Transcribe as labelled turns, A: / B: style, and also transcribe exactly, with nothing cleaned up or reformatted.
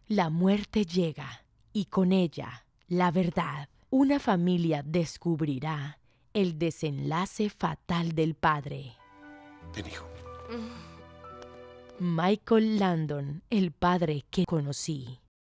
A: La muerte llega, y con ella, la verdad. Una familia descubrirá el desenlace fatal del padre.
B: Ven, hijo.
A: Michael Landon, el padre que conocí.